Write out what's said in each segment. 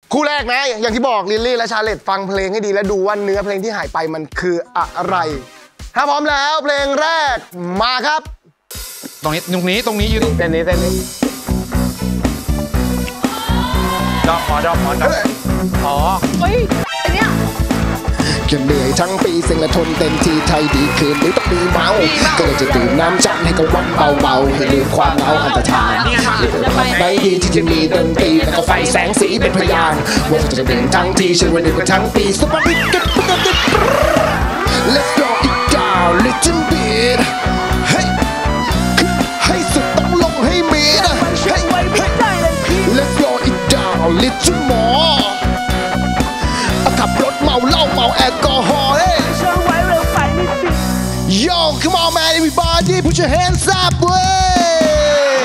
คู่แรกนะอย่างที่บอกลิลลี่และชาเลตฟังเพลงให้ดีและดูว่าเนื้อเพลงที่หายไปมันคืออะไรถ้าพร้อมแล้วเพลงแรกมาครับตรงนี้ยืนเต้นนี้ดอกหมออ๋อเฮ้ยไอเนี้ยจะเหนื่อยทั้งปีเซ็งและทนเต็มที่ไทยดีคืนนี้ต้องมีเมาก็เลยจะดื่มน้ำจันให้กับวันเบาๆให้ลืมความเหงาอันตรธานไม่ดีที่จะมีดนตรีแล้วก็ไฟแสงสีเป็นพยานว่าจะดื่มทั้งทีฉันวันนี้ก็ทั้งปีสปาร์ตี้กัน Let's go it down little bit ให้สุดต้องลงให้มีนะ Let's go it down little moreขับรถเมาเหล้าเมาแอลกอฮอล์เฮ้ย Yo come on man everybody put your hands up เว้ย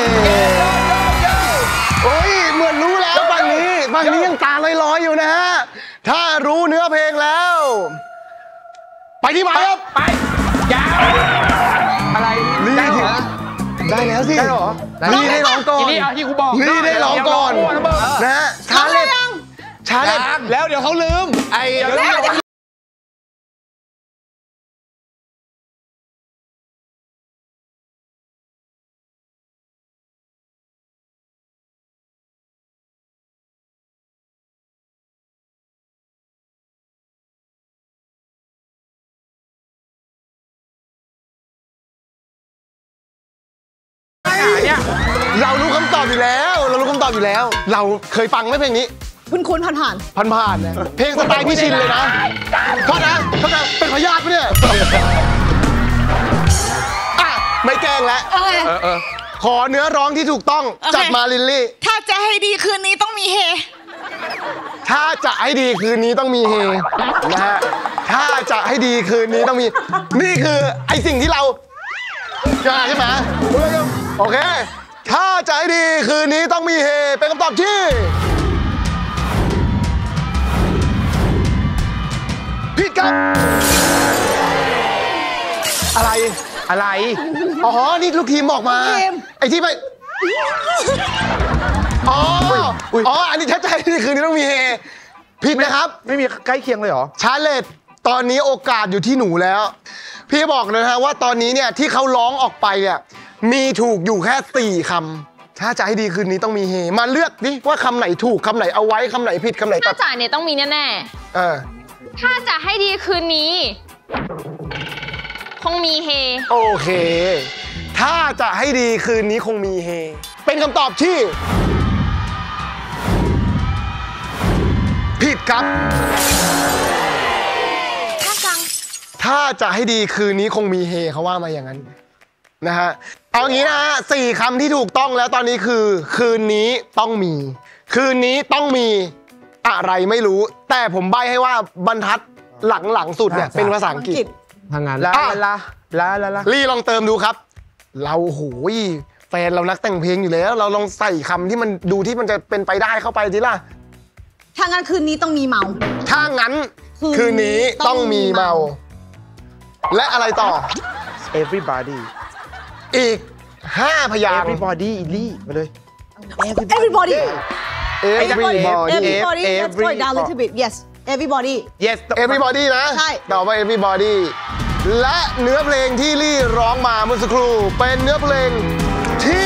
โอ้ยเหมือนรู้แล้วฝั่งนี้ยังตาลอยๆอยู่นะฮะถ้ารู้เนื้อเพลงแล้วไปที่หมายครับไปยาวอะไรได้เหรอได้แล้วสิได้หรอลีได้ร้องก่อนที่กูบอกลีได้ร้องก่อนนะฮะชาเลตแล้วเดี๋ยวเขาลืมเรารู้คำตอบอยู่แล้วเราเคยฟังไหมเพลงนี้คุ้นผ่านเนี่ยเพลงสไตล์พี่ชินเลยนะโทษนะเป็นขยาดปะเนี่ยไม่แกล้งแล้วขอเนื้อร้องที่ถูกต้องจัดมาลิลลี่ถ้าจะให้ดีคืนนี้ต้องมีเฮถ้าจะให้ดีคืนนี้ต้องมีเฮนะฮะถ้าจะให้ดีคืนนี้ต้องมีนี่คือไอสิ่งที่เราใช่ไหมโอเคถ้าจะให้ดีคืนนี้ต้องมีเฮเป็นคำตอบที่ผิดครับอะไรอ๋อนี่ลูกทีมบอกมาไอ้ที่ไปอ๋ออันนี้ถ้าจะให้ดีคืนนี้ต้องมีเฮผิดนะครับไม่มีใกล้เคียงเลยเหรอชาเลตตอนนี้โอกาสอยู่ที่หนูแล้วพี่บอกเลยนะว่าตอนนี้เนี่ยที่เขาร้องออกไปเนี่ยมีถูกอยู่แค่4 คำถ้าจะให้ดีคืนนี้ต้องมีเฮมาเลือกดิว่าคำไหนถูกคำไหนเอาไว้คำไหนผิดคำไหนตัดถ้าจ่ายเนี่ยต้องมีแน่ๆถ้าจะให้ดีคืนนี้คงมีเฮโอเคถ้าจะให้ดีคืนนี้คงมีเฮเป็นคำตอบที่ผิดครับถ้าจะให้ดีคืนนี้คงมีเฮเขาว่ามาอย่างนั้นนะฮะเอางี้นะ4 คำที่ถูกต้องแล้วตอนนี้คือคืนนี้ต้องมีอะไรไม่รู้แต่ผมใบ้ให้ว่าบรรทัดหลังสุดเนี่ยเป็นภาษาอังกฤษทางงานลาลี่ลองเติมดูครับเราโหยแฟนเรานักแต่งเพลงอยู่แล้วเราลองใส่คำที่มันดูที่มันจะเป็นไปได้เข้าไปทีล่ะถ้างั้นคืนนี้ต้องมีเมาถ้างั้นคืนนี้ต้องมีเมาและอะไรต่อ everybody อีก5 พยางค์ everybody อีลี่มาเลย everybody let's slow it down a little bit yes everybody นะใช่ต่อไป everybody และเนื้อเพลงที่ลี่ร้องมาเมื่อสักครู่เป็นเนื้อเพลงที่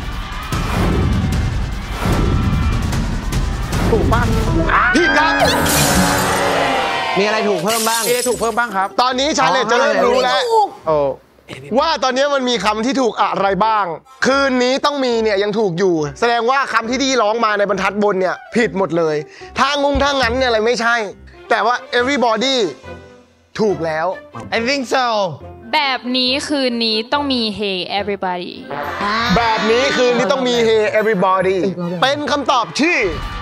ถูกป่ะผิดครับมีอะไรถูกเพิ่มบ้างครับตอนนี้ชาเลตจะเริ่มรู้แล้วว่าตอนนี้มันมีคำที่ถูกอะไรบ้างคืนนี้ต้องมีเนี่ยยังถูกอยู่แสดงว่าคำที่ดีร้องมาในบรรทัดบนเนี่ยผิดหมดเลยถ้างั้นเนี่ยอะไรไม่ใช่แต่ว่า everybody ถูกแล้ว I think so แบบนี้คืนนี้ต้องมี Hey everybody แบบนี้คืนนี้ต้องมี Hey everybody เป็นคำตอบที่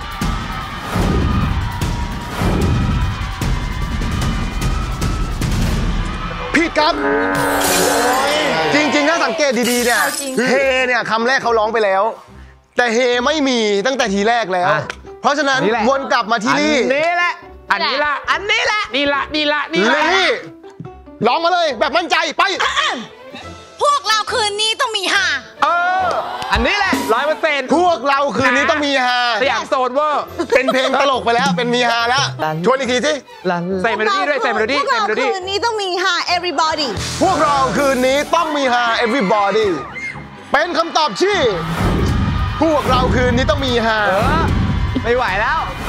ผิดครับจริงๆถ้าสังเกตดีๆเนี่ยเฮเนี่ยคำแรกเขาร้องไปแล้วแต่เฮไม่มีตั้งแต่ทีแรกแล้วเพราะฉะนั้นวนกลับมาที่นี่อันนี้ละนี่ละร้องมาเลยแบบมั่นใจไปพวกเราคืนนี้ต้องมีฮาอันนี้แหละ100% พวกเราคืนนี้ต้องมีฮาสยามโซนเวอร์เป็นเพลงตลกไปแล้วเป็นมีฮาแล้วชวนอีกทีสิใส่เมโลดี้ด้วยใส่เมโลดี้พวกเราคืนนี้ต้องมีฮา everybody พวกเราคืนนี้ต้องมีฮา everybody เป็นคำตอบที่พวกเราคืนนี้ต้องมีฮาไม่ไหวแล้ว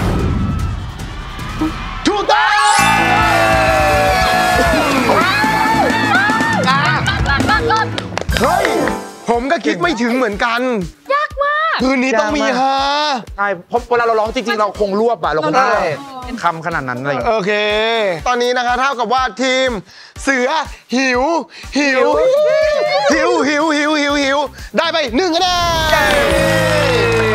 ถูกต้องเฮ้ยผมก็คิดไม่ถึงเหมือนกันยากมากคืนนี้ต้องมีฮาใช่เพราะเวลาเราร้องจริงๆเราคงรวบอะเราคงได้คำขนาดนั้นอะไรอย่างเงี้ยโอเค ตอนนี้นะคะเท่ากับว่าทีมเสือหิวได้ไป1 คะแนน